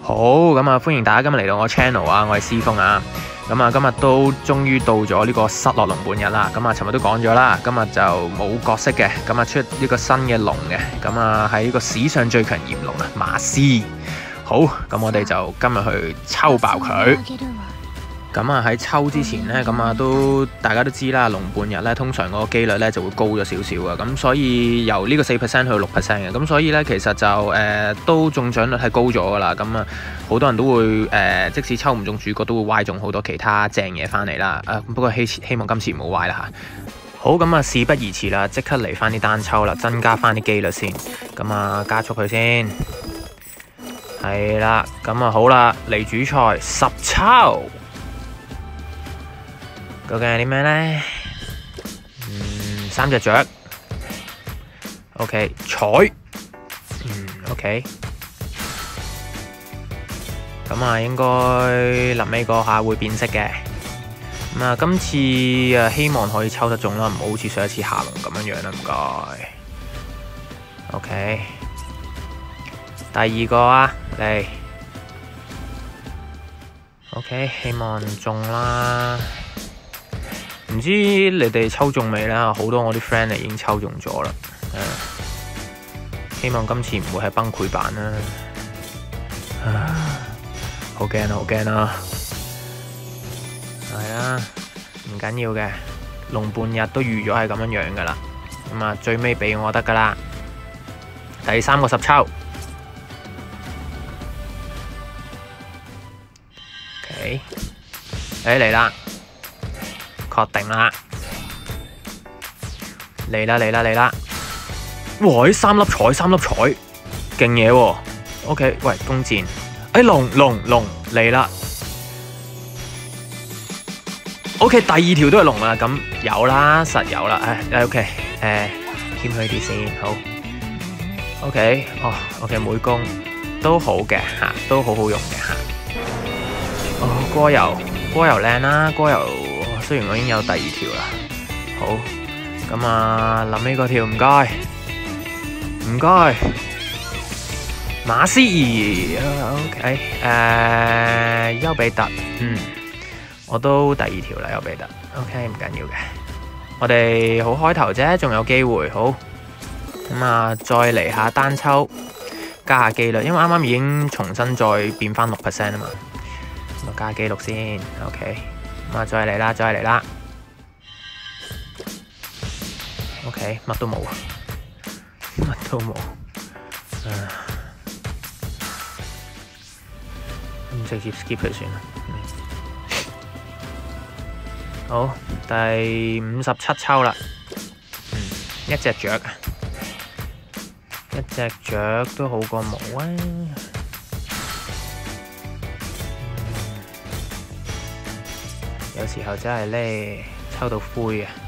好，咁啊，歡迎大家今日嚟到我 channel 啊，我係思峰啊。咁啊，今日都終於到咗呢個失落龍半日啦。咁啊，尋日都講咗啦，今日就冇角色嘅，咁啊出呢個新嘅龍嘅，咁啊喺呢個史上最強炎龍啊，馬斯。好，咁我哋就今日去抽爆佢。咁啊喺抽之前呢，咁啊大家都知啦，龍半日呢通常嗰個機率呢就會高咗少少嘅，咁所以由呢個4%去到6%嘅，咁所以呢，其實就都中獎率係高咗噶啦，咁啊好多人都會即使抽唔中主角都會歪中好多其他正嘢翻嚟啦，不過希望今次唔好歪啦嚇。好，咁啊事不宜遲啦，即刻嚟翻啲單抽啦，增加翻啲機率先，咁啊加速佢先，係啦，咁啊好啦，嚟主菜10抽。究竟係啲咩呢？3隻雀 ，OK， 彩，OK， 咁啊應該臨尾嗰下會變色嘅，咁啊今次希望可以抽得中啦，唔好好似上一次下龍咁樣樣啦，唔該 ，OK， 第二個啊嚟 ，OK， 希望中啦。唔知你哋抽中未啦？好多我啲 friend 已經抽中咗啦，希望今次唔會係崩潰版啦。好驚啊！好驚啊！係啊，唔緊要嘅，龍半日都預咗係咁樣樣噶啦。咁啊，最尾俾我得噶啦。第3個10抽 ，OK， 嚟啦！確定啦，嚟啦嚟啦嚟啦！哇，3粒彩，3粒彩，勁嘢喎！OK， 喂，弓箭，龍嚟啦 ！OK， 第2條都係龍啦，咁有啦，實有啦，OK， 謙虛啲先，好 ，OK， 哦 ，OK， 每弓都好嘅嚇，都好好用嘅嚇。哦，歌油靚啦，歌油。雖然我已經有第2條啦，好，咁啊，臨尾嗰條唔該，馬斯兒 ，OK， 丘比特，我都第2條啦，丘比特 ，OK， 唔緊要嘅，我哋好開頭啫，仲有機會，好，咁啊，再嚟下單抽，加下機率，因為啱啱已經重新再變翻6%啊嘛，咁啊加記錄先 ，OK。咁啊，再嚟啦！OK， 乜都冇啊，乜都冇。咁直接 skip 佢算啦。好，第57抽啦。一隻雀，都好過冇啊。有時候真係咧抽到灰啊！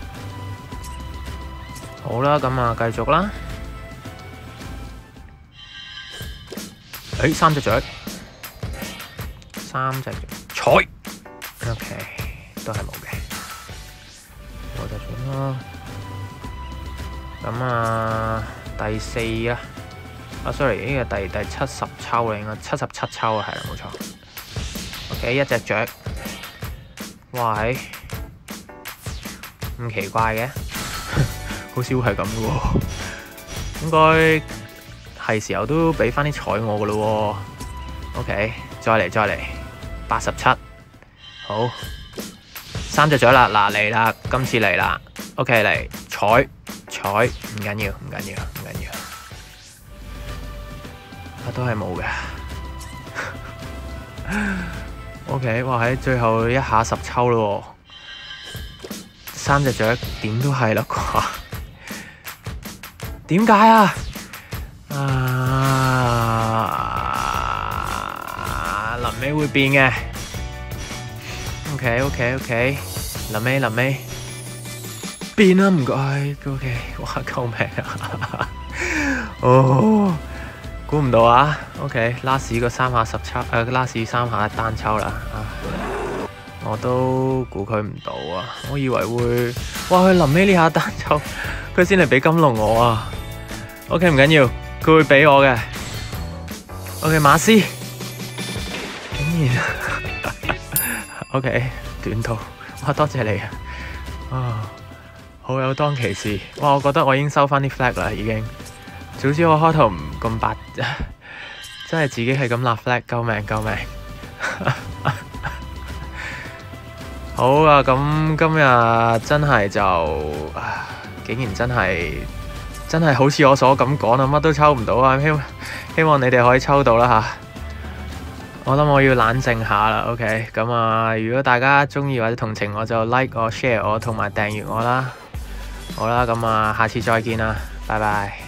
好啦，咁啊繼續啦。3隻雀，彩 ，OK， 都係冇嘅，我就算啦。咁啊，第4啊，sorry， 呢個第70抽啦，應該77抽啊，係啦，冇錯。OK， 一隻雀。哇，咁奇怪嘅，好少係咁嘅喎，應該係時候都俾翻啲彩我嘅咯喎。OK， 再嚟，87，好，3隻雀啦，嗱嚟啦，今次嚟啦 ，OK 嚟，彩，唔緊要，都係冇嘅。OK， 哇喺最後一下10抽咯，3隻雀點都係啦啩？點解啊？臨尾會變嘅。OK， 臨尾變啦，唔該。OK， 哇救命啊！哦。估唔到啊 ！OK，last 個3下10抽，last 3下單抽啦我都估佢唔到啊！我以為會，哇！佢臨尾呢下單抽，佢先嚟俾金龍我啊 ！OK， 唔緊要，佢會俾我嘅。OK， 馬斯然，OK， 短到，哇，多謝你啊，好有當其時，哇，我覺得我已經收翻啲 flag 啦，已經，早知我開頭唔咁白，真係自己係咁立 flag，救命救命！好啊，咁今日真係就，竟然真係好似我所咁講啊，乜都抽唔到啊！希望你哋可以抽到啦吓。我諗我要冷靜下啦 ，OK？ 咁啊，如果大家中意或者同情我，就 like 我、share 我同埋訂閱我啦。好啦，咁啊，下次再見啦，拜拜。